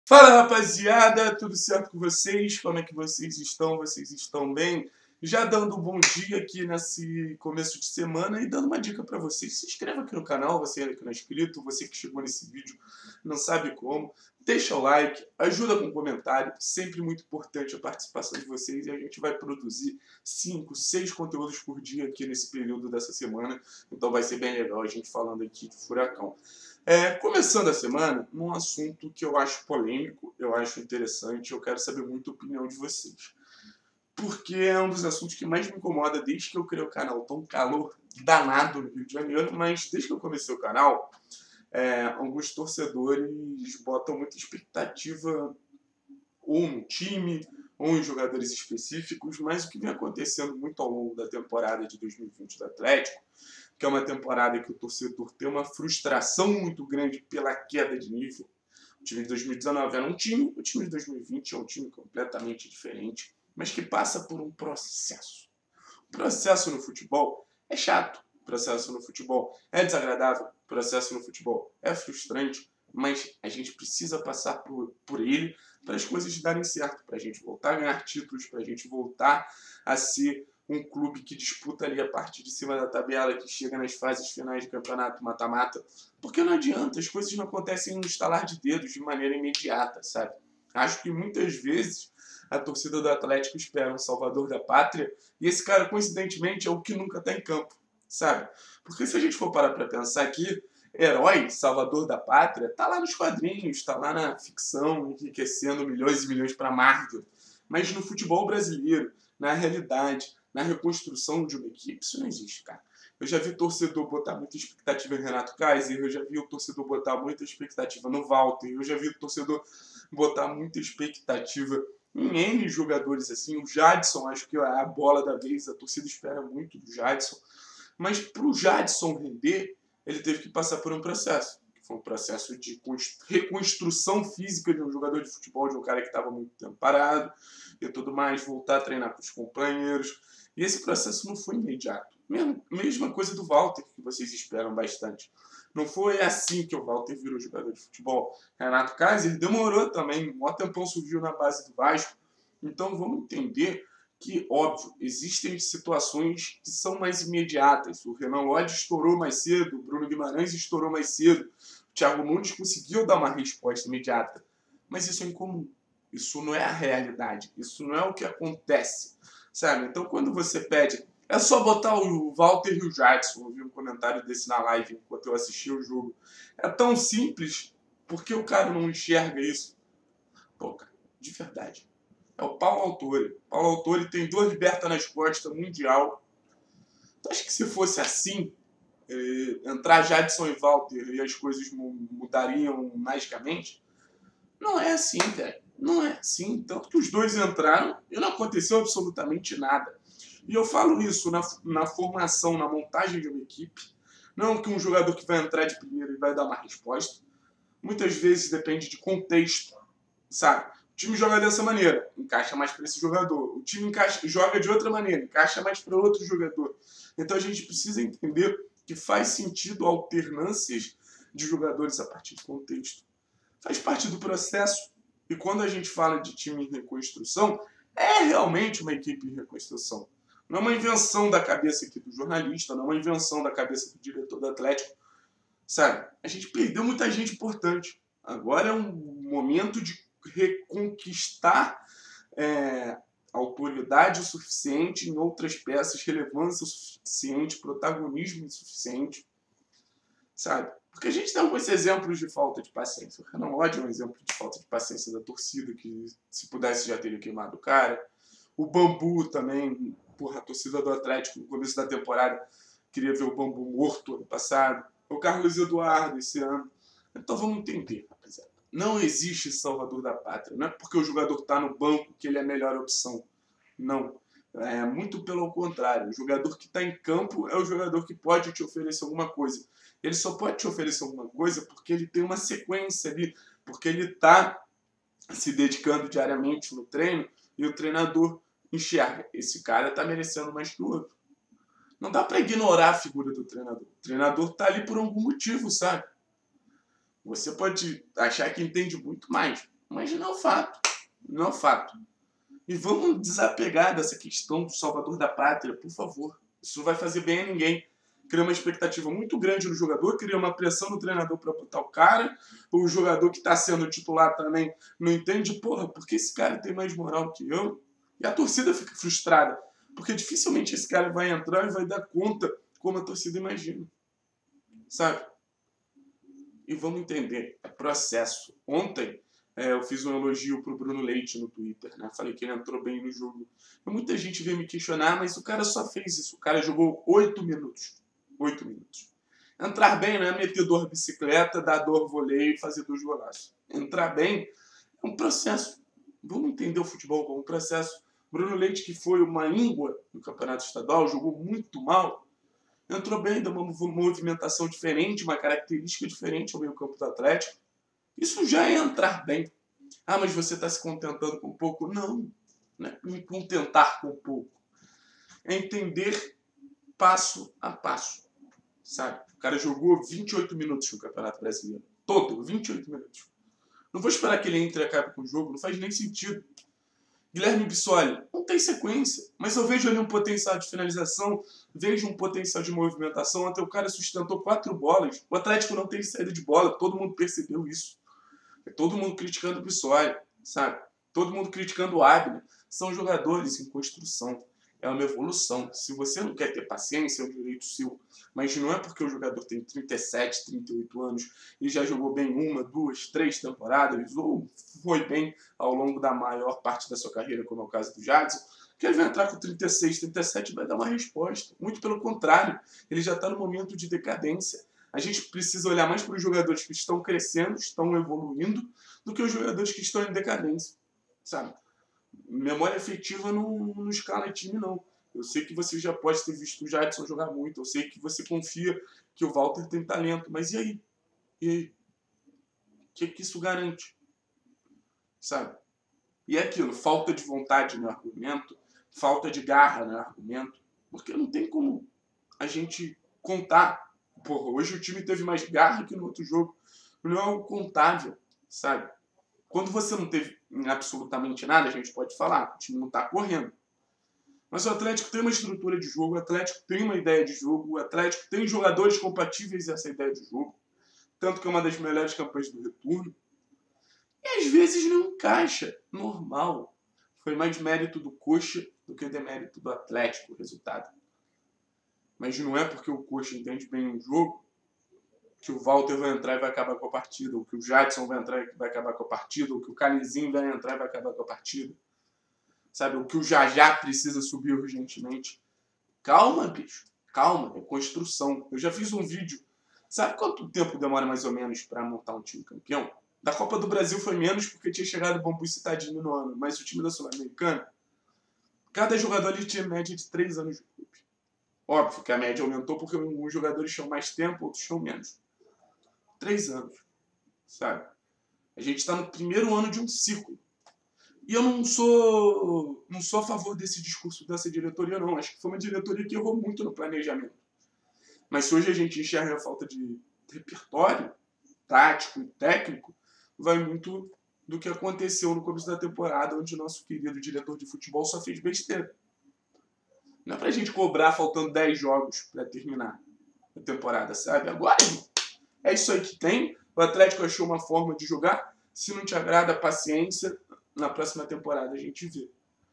Fala, rapaziada, tudo certo com vocês? Como é que vocês estão? Vocês estão bem? Já dando um bom dia aqui nesse começo de semana e dando uma dica para vocês. Se inscreva aqui no canal, você ainda que não é inscrito, você que chegou nesse vídeo não sabe como. Deixa o like, ajuda com o comentário, sempre muito importante a participação de vocês e a gente vai produzir 5, 6 conteúdos por dia aqui nesse período dessa semana. Então vai ser bem legal a gente falando aqui de Furacão. Começando a semana, num assunto que eu acho polêmico, eu acho interessante, eu quero saber muito a opinião de vocês. Porque é um dos assuntos que mais me incomoda desde que eu criei o canal. Tá um calor danado no Rio de Janeiro, mas desde que eu comecei o canal, alguns torcedores botam muita expectativa ou no time, ou em jogadores específicos, mas o que vem acontecendo muito ao longo da temporada de 2020 do Atlético, que é uma temporada que o torcedor tem uma frustração muito grande pela queda de nível. O time de 2019 era um time, o time de 2020 é um time completamente diferente, mas que passa por um processo. O processo no futebol é chato, o processo no futebol é desagradável, o processo no futebol é frustrante, mas a gente precisa passar por ele para as coisas darem certo, para a gente voltar a ganhar títulos, para a gente voltar a ser um clube que disputa ali a parte de cima da tabela, que chega nas fases finais de campeonato mata-mata. Porque não adianta, as coisas não acontecem no estalar de dedos de maneira imediata, sabe? Acho que muitas vezes a torcida do Atlético espera um salvador da pátria e esse cara, coincidentemente, é o que nunca está em campo, sabe? Porque se a gente for parar para pensar aqui, herói, salvador da pátria, tá lá nos quadrinhos, tá lá na ficção, enriquecendo milhões e milhões para Marvel. Mas no futebol brasileiro, na realidade, na reconstrução de uma equipe, isso não existe, cara. Eu já vi torcedor botar muita expectativa em Renato Kaiser, eu já vi o torcedor botar muita expectativa no Walter, eu já vi o torcedor botar muita expectativa em N jogadores assim. O Jadson, acho que é a bola da vez, a torcida espera muito do Jadson. Mas para o Jadson render, ele teve que passar por um processo. Que foi um processo de reconstrução física de um jogador de futebol, de um cara que estava muito tempo parado e tudo mais, voltar a treinar com os companheiros. E esse processo não foi imediato. Mesma coisa do Walter, que vocês esperam bastante. Não foi assim que o Walter virou jogador de futebol. Renato Kaiser demorou também, um maior tempão surgiu na base do Vasco. Então vamos entender que, óbvio, existem situações que são mais imediatas. O Renan Lodge estourou mais cedo, o Bruno Guimarães estourou mais cedo, o Thiago Nunes conseguiu dar uma resposta imediata. Mas isso é incomum. Isso não é a realidade. Isso não é o que acontece, sabe? Então, quando você pede, é só botar o Walter e o Jadson. Eu vi um comentário desse na live enquanto eu assistia o jogo. É tão simples, porque o cara não enxerga isso? Pô, cara, de verdade. É o Paulo Autori. Paulo Autori tem 2 libertas nas costas, mundial. Tu acha que se fosse assim, entrar Jadson e Walter e as coisas mudariam magicamente? Não é assim, cara. Não é assim. Tanto que os dois entraram e não aconteceu absolutamente nada. E eu falo isso na formação, na montagem de uma equipe. Não que um jogador que vai entrar de primeiro e vai dar uma resposta. Muitas vezes depende de contexto, sabe? O time joga dessa maneira, encaixa mais para esse jogador. O time joga de outra maneira, encaixa mais para outro jogador. Então a gente precisa entender que faz sentido alternâncias de jogadores a partir do contexto. Faz parte do processo. E quando a gente fala de time em reconstrução, é realmente uma equipe em reconstrução. Não é uma invenção da cabeça aqui do jornalista, não é uma invenção da cabeça do diretor do Atlético. Sabe? A gente perdeu muita gente importante. Agora é um momento de reconquistar autoridade o suficiente em outras peças, relevância o suficiente, protagonismo o suficiente, sabe? Porque a gente tem alguns exemplos de falta de paciência. O Renan Lodge é um exemplo de falta de paciência da torcida, que se pudesse já teria queimado o cara. O Bambu também, porra, a torcida do Atlético no começo da temporada queria ver o Bambu morto ano passado. O Carlos Eduardo esse ano. Então vamos entender, rapaziada. Não existe salvador da pátria. Não é porque o jogador está no banco que ele é a melhor opção. Não. É muito pelo contrário. O jogador que está em campo é o jogador que pode te oferecer alguma coisa. Ele só pode te oferecer alguma coisa porque ele tem uma sequência ali, porque ele está se dedicando diariamente no treino e o treinador enxerga. Esse cara está merecendo mais que o outro. Não dá para ignorar a figura do treinador. O treinador está ali por algum motivo, sabe? Você pode achar que entende muito mais. Mas não é o fato. Não é o fato. E vamos desapegar dessa questão do salvador da pátria, por favor. Isso não vai fazer bem a ninguém. Cria uma expectativa muito grande no jogador, cria uma pressão no treinador para botar o cara. O jogador que está sendo titular também não entende, porra, por que esse cara tem mais moral que eu? E a torcida fica frustrada, porque dificilmente esse cara vai entrar e vai dar conta como a torcida imagina. Sabe? E vamos entender, é processo. Ontem eu fiz um elogio pro Bruno Leite no Twitter, né? Falei que ele entrou bem no jogo. E muita gente veio me questionar, mas o cara só fez isso. O cara jogou 8 minutos. 8 minutos. Entrar bem não é meter dor bicicleta, dar dor voleio e fazer 2 golaços. Entrar bem é um processo. Vamos entender o futebol como um processo. Bruno Leite, que foi uma íngua no campeonato estadual, jogou muito mal. Entrou bem, deu uma movimentação diferente, uma característica diferente ao meio campo do Atlético. Isso já é entrar bem. Ah, mas você está se contentando com pouco? Não. Não é me contentar com pouco. É entender passo a passo. Sabe? O cara jogou 28 minutos no Campeonato Brasileiro. Todo, 28 minutos. Não vou esperar que ele entre e acabe com o jogo. Não faz nem sentido. Guilherme Bissoli, não tem sequência. Mas eu vejo ali um potencial de finalização, vejo um potencial de movimentação. Até o cara sustentou 4 bolas. O Atlético não tem saída de bola. Todo mundo percebeu isso. Todo mundo criticando o Bissoli, sabe? Todo mundo criticando o Abner. São jogadores em construção. É uma evolução. Se você não quer ter paciência, é um direito seu. Mas não é porque o jogador tem 37, 38 anos e já jogou bem 1, 2, 3 temporadas, ou foi bem ao longo da maior parte da sua carreira, como é o caso do Jadson, que ele vai entrar com 36, 37 e vai dar uma resposta. Muito pelo contrário, ele já está no momento de decadência. A gente precisa olhar mais para os jogadores que estão crescendo, estão evoluindo, do que os jogadores que estão em decadência, sabe? Memória afetiva não escala time, não. Eu sei que você já pode ter visto o Jadson jogar muito, eu sei que você confia que o Walter tem talento, mas e aí? E aí? O que isso garante? Sabe? E é aquilo, falta de vontade no argumento, falta de garra no argumento, porque não tem como a gente contar. Porra, hoje o time teve mais garra que no outro jogo. Não é algo contável, sabe? Quando você não teve absolutamente nada, a gente pode falar, o time não está correndo. Mas o Atlético tem uma estrutura de jogo, o Atlético tem uma ideia de jogo, o Atlético tem jogadores compatíveis a essa ideia de jogo. Tanto que é uma das melhores campanhas do retorno. E às vezes não encaixa. Normal. Foi mais mérito do Coxa do que demérito do Atlético o resultado. Mas não é porque o Coxa entende bem o jogo que o Walter vai entrar e vai acabar com a partida, ou que o Jadson vai entrar e vai acabar com a partida, ou que o Canizinho vai entrar e vai acabar com a partida. Sabe? Ou que o Jajá precisa subir urgentemente. Calma, bicho. Calma. É construção. Eu já fiz um vídeo. Sabe quanto tempo demora mais ou menos para montar um time campeão? Da Copa do Brasil foi menos porque tinha chegado o Bambu e Citadini no ano. Mas o time da Sul-Americana, cada jogador ali tinha média de 3 anos de clube. Óbvio que a média aumentou porque uns jogadores tinham mais tempo, outros tinham menos. 3 anos, sabe? A gente está no primeiro ano de um ciclo. E eu não sou a favor desse discurso dessa diretoria, não. Acho que foi uma diretoria que errou muito no planejamento. Mas se hoje a gente enxerga a falta de repertório tático e técnico, vai muito do que aconteceu no começo da temporada, onde o nosso querido diretor de futebol só fez besteira. Não é pra gente cobrar faltando 10 jogos para terminar a temporada, sabe? Agora, é isso aí que tem. O Atlético achou uma forma de jogar. Se não te agrada, paciência. Na próxima temporada a gente vê.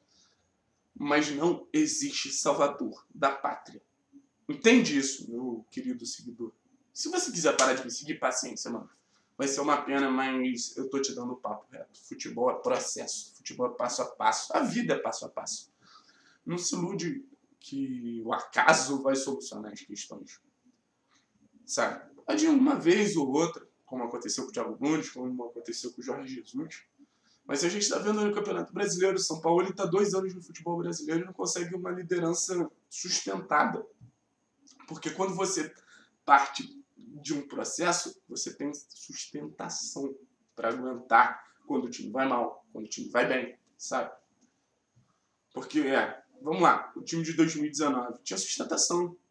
Mas não existe salvador da pátria. Entende isso, meu querido seguidor? Se você quiser parar de me seguir, paciência, mano. Vai ser uma pena, mas eu tô te dando o papo reto. Futebol é processo. Futebol é passo a passo. A vida é passo a passo. Não se ilude que o acaso vai solucionar as questões. Sabe? Pode ir uma vez ou outra, como aconteceu com o Thiago Nunes, como aconteceu com o Jorge Jesus. Mas a gente está vendo no Campeonato Brasileiro, o São Paulo está 2 anos no futebol brasileiro e não consegue uma liderança sustentada. Porque quando você parte de um processo, você tem sustentação para aguentar quando o time vai mal, quando o time vai bem, sabe? Porque, vamos lá, o time de 2019 tinha sustentação.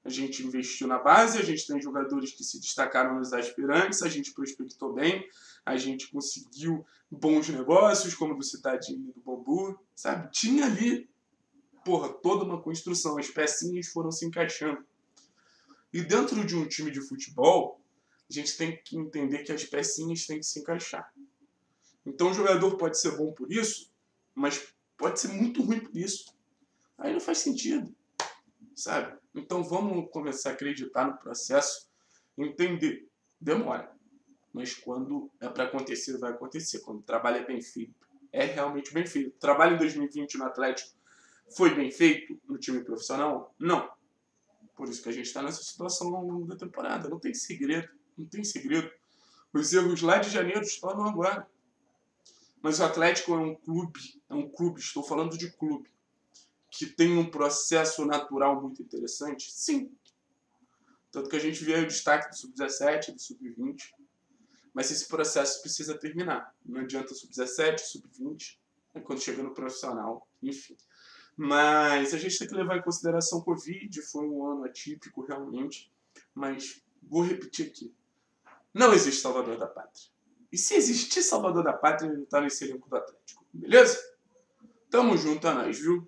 A gente investiu na base, a gente tem jogadores que se destacaram nos aspirantes, a gente prospectou bem, a gente conseguiu bons negócios, como do Citadini e do Bambu, sabe? Tinha ali, porra, toda uma construção, as pecinhas foram se encaixando. E dentro de um time de futebol, a gente tem que entender que as pecinhas têm que se encaixar. Então o jogador pode ser bom por isso, mas pode ser muito ruim por isso. Aí não faz sentido, sabe? Então vamos começar a acreditar no processo, entender. Demora, mas quando é para acontecer, vai acontecer. Quando o trabalho é bem feito, é realmente bem feito. O trabalho em 2020 no Atlético foi bem feito no time profissional? Não. Por isso que a gente está nessa situação ao longo da temporada. Não tem segredo, não tem segredo. Os erros lá de janeiro estão agora. Mas o Atlético é um clube, estou falando de clube, que tem um processo natural muito interessante? Sim. Tanto que a gente vê o destaque do Sub-17, do Sub-20. Mas esse processo precisa terminar. Não adianta Sub-17, Sub-20, quando chega no profissional, enfim. Mas a gente tem que levar em consideração o Covid, foi um ano atípico realmente. Mas vou repetir aqui. Não existe salvador da pátria. E se existir salvador da pátria, ele está nesse elenco do Atlético. Beleza? Tamo junto, é nóis, viu?